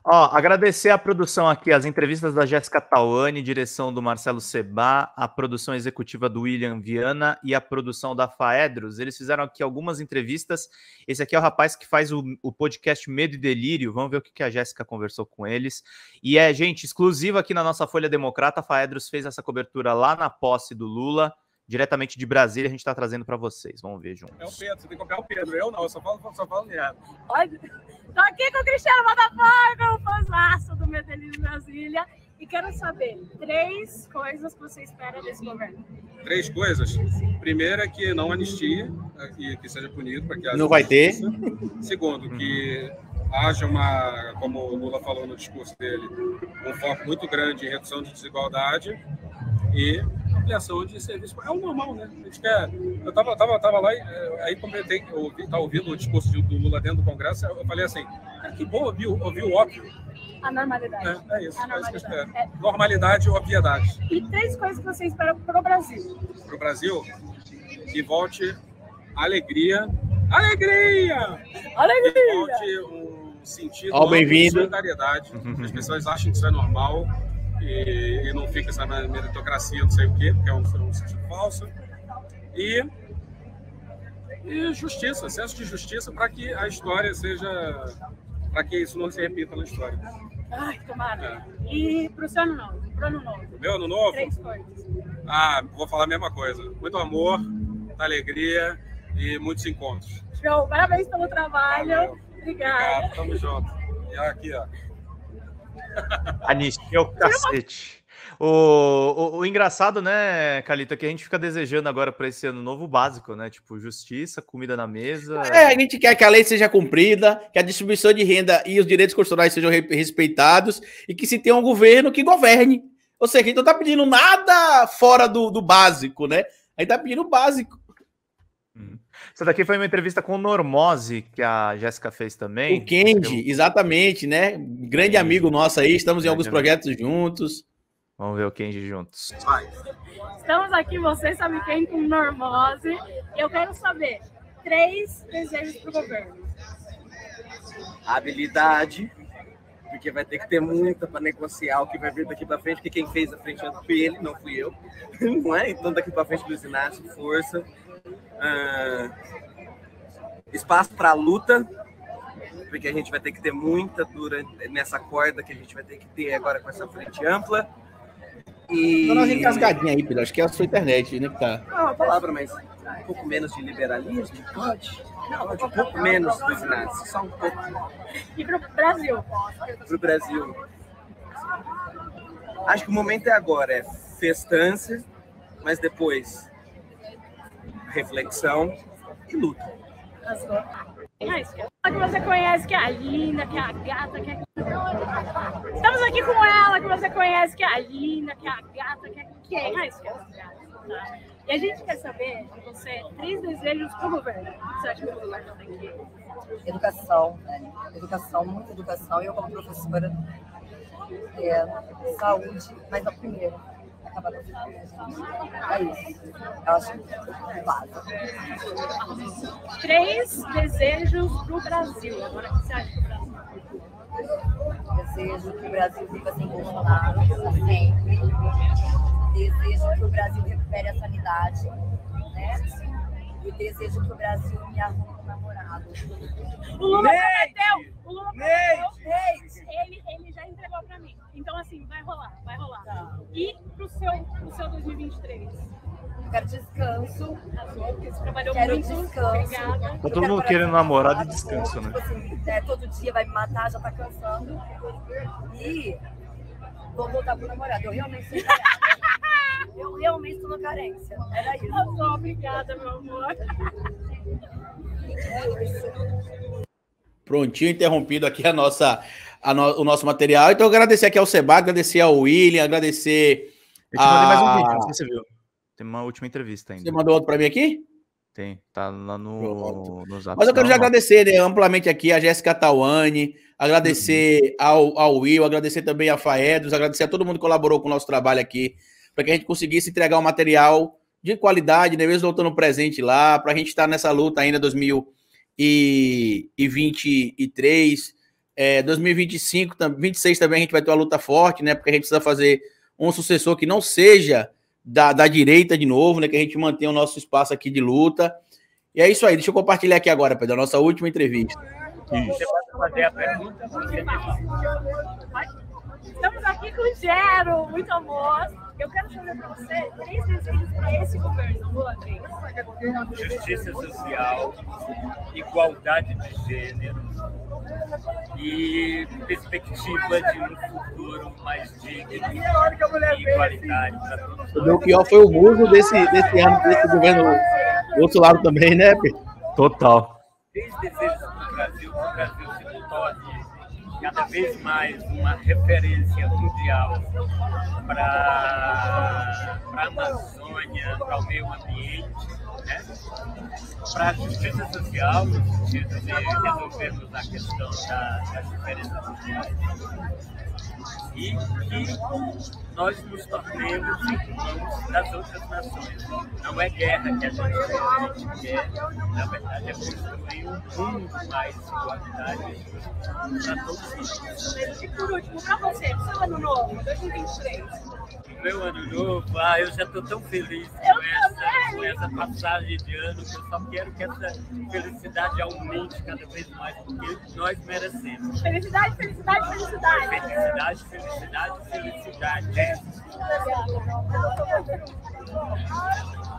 Ó, agradecer a produção aqui, as entrevistas da Jéssica Tauani, direção do Marcelo Sebá, a produção executiva do William Viana e a produção da Faedros. Eles fizeram aqui algumas entrevistas. Esse aqui é o rapaz que faz o podcast Medo e Delírio. Vamos ver o que a Jéssica conversou com eles. E gente, exclusiva aqui na nossa Folha Democrata, a Faedros fez essa cobertura lá na posse do Lula, diretamente de Brasília, a gente está trazendo para vocês. Vamos ver juntos. É o Pedro, você tem que copiar o Pedro. Eu não, eu só falo merda. Tô aqui com o Cristiano Botafogo, o fãzaço do Medellín Brasília, e quero saber 3 coisas que você espera desse governo. 3 coisas? Primeiro é que não anistia, que seja punido para que haja não vai justiça. Segundo, que haja como o Lula falou no discurso dele, um foco muito grande em redução de desigualdade e ampliação de serviço. É o normal, né? A gente quer... Eu tava lá e aí comentei, tá ouvindo o discurso do Lula dentro do Congresso, eu falei assim, que bom ouvir o óbvio. A normalidade. É isso que eu espero. Normalidade e obviedade. E 3 coisas que você espera pro Brasil. Pro Brasil, que volte alegria. Alegria! Alegria! Que volte um sentido de solidariedade. As pessoas acham que isso é normal. E não fica essa meritocracia, não sei o quê, porque é um sentido falso. E justiça, senso de justiça para que a história seja... para que isso não se repita na história. Ai, tomara. E pro seu ano novo? Pro ano novo? Meu ano novo? 3 coisas. Vou falar a mesma coisa. Muito amor, muita alegria e muitos encontros. Show, parabéns pelo trabalho. Obrigada. Tamo junto. E aqui, ó. Anistia o cacete. O engraçado, né, Calita, que a gente fica desejando agora para esse ano novo básico, né? Tipo, justiça, comida na mesa. A gente quer que a lei seja cumprida, que a distribuição de renda e os direitos constitucionais sejam respeitados e que se tenha um governo que governe. Ou seja, a gente não tá pedindo nada fora do básico, né? A gente tá pedindo o básico. Essa daqui foi uma entrevista com o Normose, que a Jéssica fez também. O Kendi, exatamente, né? Grande amigo nosso aí, estamos em alguns projetos juntos. Vamos ver o Kendi juntos. Estamos aqui, vocês sabem quem, com o Normose. Eu quero saber 3 desejos para o governo. Habilidade, porque vai ter que ter muita para negociar o que vai vir daqui para frente, porque quem fez a frente foi ele, não fui eu. Não é? Então daqui para frente, Luiz Inácio, força. Espaço para luta, porque a gente vai ter que ter muita nessa corda que a gente vai ter que ter agora com essa frente ampla. E... Dá uma encasgadinha aí, Pedro. Acho que é a sua internet, né? Que tá... Não, uma palavra, mas um pouco menos de liberalismo, pode? Não, um pouco menos, Luiz Inácio, só um pouco. E para o Brasil? Para o Brasil. Acho que o momento é agora, é festança, mas depois reflexão e luta. Que você conhece, que é a linda, que é a gata, que é... Estamos aqui com ela, que você conhece, que é a linda, que é a gata, que é quem? Tá? E a gente quer saber de você 3 desejos para o governo. O que você acha que o governo tem que... Educação, né? Educação, muita educação. Eu, como professora, saúde, mas é o primeiro. Acabar com a é isso. Eu acho básico. 3 desejos para o Brasil. Agora, o que você acha do Brasil? Desejo que o Brasil viva sem Bolsonaro, sempre. Desejo que o Brasil recupere a sanidade, né? E desejo que o Brasil me arrume um namorado. O Lula prometeu! O Lula prometeu! Ele já entregou pra mim. Então, assim, vai rolar. Tá. E pro seu 2023? Eu quero descanso. Porque você trabalhou quero muito. Descanso. Obrigada. Tá todo mundo querendo namorado e descanso, né? Tipo assim, todo dia vai me matar, já tá cansando. E vou voltar pro namorado. Eu realmente sou carente. Eu realmente estou na carência. Era isso. Obrigada, meu amor. Prontinho, interrompido aqui o nosso material. Então, agradecer aqui ao Sebá, agradecer ao William, agradecer... Eu te mandei mais um vídeo, não sei se você viu. Tem uma última entrevista ainda. Você mandou outro para mim aqui? Tem, tá lá no Zap. Mas eu quero já agradecer, né, amplamente aqui a Jéssica Tauani, agradecer ao Will, agradecer também a Faedros, agradecer a todo mundo que colaborou com o nosso trabalho aqui, para que a gente conseguisse entregar um material de qualidade, né, mesmo voltando presente lá, para a gente estar nessa luta ainda 2023, 2025, 26 também a gente vai ter uma luta forte, né? Porque a gente precisa fazer um sucessor que não seja da direita de novo, né? Que a gente mantenha o nosso espaço aqui de luta. E é isso aí. Deixa eu compartilhar aqui agora, Pedro, a nossa última entrevista. Você pode fazer a pergunta? Estamos aqui com o Gero, muito amor. Eu quero saber para você 3 desejos para esse governo, Lula 3. Justiça social, igualdade de gênero e perspectiva de um futuro mais digno e igualitário para todos. O pior foi o mundo desse ano, desse governo Bolsonaro também, né, Pedro? Total. 3 desejos para o Brasil se torne cada vez mais uma referência mundial para a Amazônia, para o meio ambiente, né? Para a justiça social, no sentido de resolvermos a questão das diferenças sociais, e que nós nos tornemos irmãos das outras nações. Não é guerra que a gente quer, na verdade é construir um mundo mais igualitário para todos nós. E por último, para você, seu ano novo, 2023. Meu ano novo, eu já estou tão feliz com essa passagem de ano, que eu só quero que essa felicidade aumente cada vez mais, porque nós merecemos. Felicidade, felicidade, felicidade. Felicidade, felicidade, felicidade. Obrigada.